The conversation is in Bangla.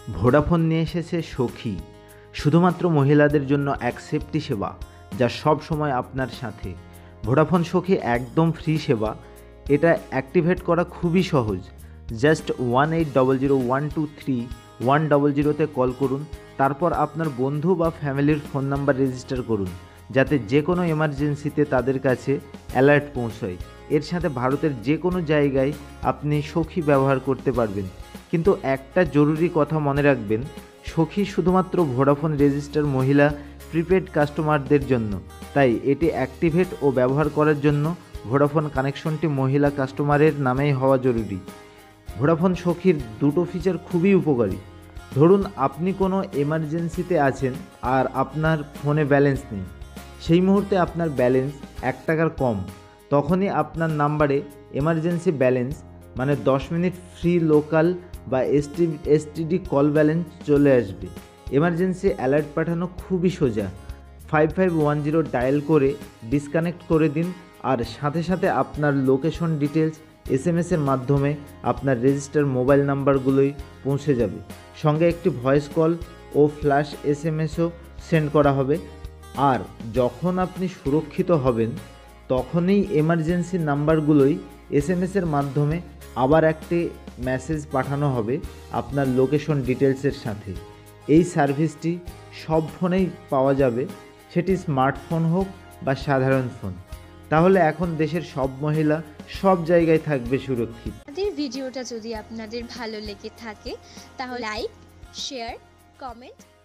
ভোডাফোন নিয়ে এসেছে সখী, শুধুমাত্র মহিলাদের জন্য এক সেফটি সেবা যা সব সময় আপনার সাথে। ভোডাফোন সখী একদম ফ্রি সেবা, এটা অ্যাক্টিভেট করা খুবই সহজ। জাস্ট 1800123100-তে কল করুন, তারপর আপনার বন্ধু বা ফ্যামিলির ফোন নাম্বার রেজিস্টার করুন যাতে যে কোনো এমার্জেন্সিতে তাদের কাছে অ্যালার্ট পৌঁছায়। এর সাথে ভারতের যে কোনো জায়গায় আপনি সখী ব্যবহার করতে পারবেন। কিন্তু একটা জরুরি কথা মনে রাখবেন, সখী শুধুমাত্র ভোডাফোন রেজিস্টার মহিলা প্রিপেড কাস্টমারদের জন্য, তাই এটি অ্যাক্টিভেট ও ব্যবহার করার জন্য ভোডাফোন কানেকশনটি মহিলা কাস্টমারের নামেই হওয়া জরুরি। ভোডাফোন সখীর দুটো ফিচার খুবই উপকারী। ধরুন আপনি কোনো এমার্জেন্সিতে আছেন আর আপনার ফোনে ব্যালেন্স নেই, সেই মুহূর্তে আপনার ব্যালেন্স 1 টাকার কম, তখনই আপনার নাম্বারে এমার্জেন্সি ব্যালেন্স মানে 10 মিনিট ফ্রি লোকাল বা এসটিডি কল ব্যালেন্স চলে আসবে। এমার্জেন্সি অ্যালার্ট পাঠানো খুবই সোজা। 5510 ডায়াল করে ডিসকানেক্ট করে দিন, আর সাথে সাথে আপনার লোকেশন ডিটেলস এসএমএসের মাধ্যমে আপনার রেজিস্টার মোবাইল নাম্বারগুলোই পৌঁছে যাবে। সঙ্গে একটি ভয়েস কল ও ফ্ল্যাশ এসএমএসও সেন্ড করা হবে। আর যখন আপনি সুরক্ষিত হবেন, তখনই এমার্জেন্সি নাম্বারগুলোই এসএমএসের মাধ্যমে আবার একটি মেসেজ পাঠানো হবে আপনার লোকেশন ডিটেলসের সাথে। এই সার্ভিসটি সব ফোনেই পাওয়া যাবে, সেটি স্মার্টফোন হোক বা সাধারণ ফোন। তাহলে এখন দেশের সব মহিলা সব জায়গায় থাকবে সুরক্ষিত। আমাদের ভিডিওটা যদি আপনাদের ভালো লেগে থাকে তাহলে লাইক, শেয়ার, কমেন্ট